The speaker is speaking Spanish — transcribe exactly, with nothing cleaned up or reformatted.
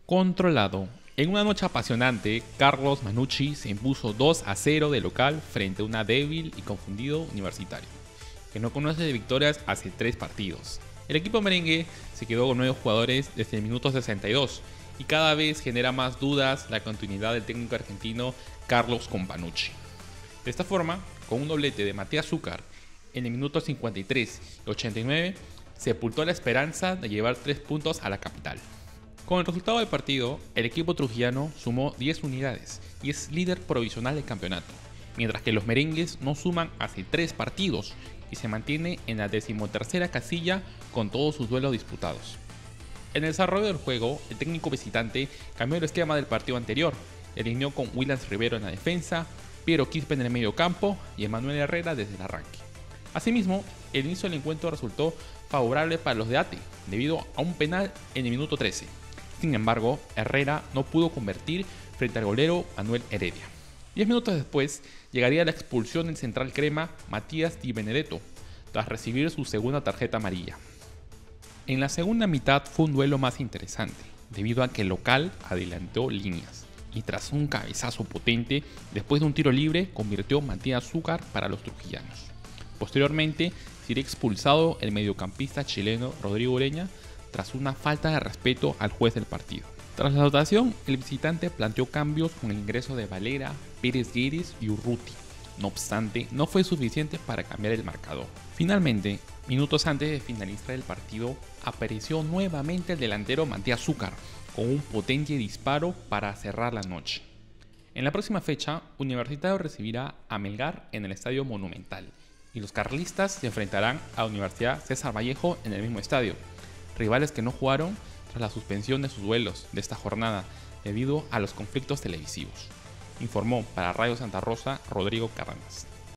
controlado. En una noche apasionante, Carlos Manucci se impuso dos a cero de local frente a una débil y confundido Universitario, que no conoce de victorias hace tres partidos. El equipo merengue se quedó con nueve jugadores desde el minuto sesenta y dos y cada vez genera más dudas la continuidad del técnico argentino Carlos Companucci. De esta forma, con un doblete de Matías Zúcar en el minuto cincuenta y tres y ochenta y nueve, sepultó la esperanza de llevar tres puntos a la capital. Con el resultado del partido, el equipo trujillano sumó diez unidades y es líder provisional del campeonato, mientras que los merengues no suman hace tres partidos y se mantiene en la decimotercera casilla con todos sus duelos disputados. En el desarrollo del juego, el técnico visitante cambió el esquema del partido anterior, y alineó con Williams Rivero en la defensa, Piero Quispe en el medio campo y Emanuel Herrera desde el arranque. Asimismo, el inicio del encuentro resultó favorable para los de Ate, debido a un penal en el minuto trece. Sin embargo, Herrera no pudo convertir frente al golero Manuel Heredia. Diez minutos después, llegaría la expulsión del central crema Matías Di Benedetto, tras recibir su segunda tarjeta amarilla. En la segunda mitad fue un duelo más interesante, debido a que el local adelantó líneas, y tras un cabezazo potente, después de un tiro libre, convirtió Matías Zúcar para los trujillanos. Posteriormente, sería expulsado el mediocampista chileno Rodrigo Ureña tras una falta de respeto al juez del partido. Tras la anotación, el visitante planteó cambios con el ingreso de Valera, Pérez Guedes y Urruti. No obstante, no fue suficiente para cambiar el marcador. Finalmente, minutos antes de finalizar el partido, apareció nuevamente el delantero Matías Zúcar, con un potente disparo para cerrar la noche. En la próxima fecha, Universitario recibirá a Melgar en el Estadio Monumental, y los carlistas se enfrentarán a Universidad César Vallejo en el mismo estadio, rivales que no jugaron tras la suspensión de sus duelos de esta jornada debido a los conflictos televisivos. Informó para Radio Santa Rosa Rodrigo Cárdenas.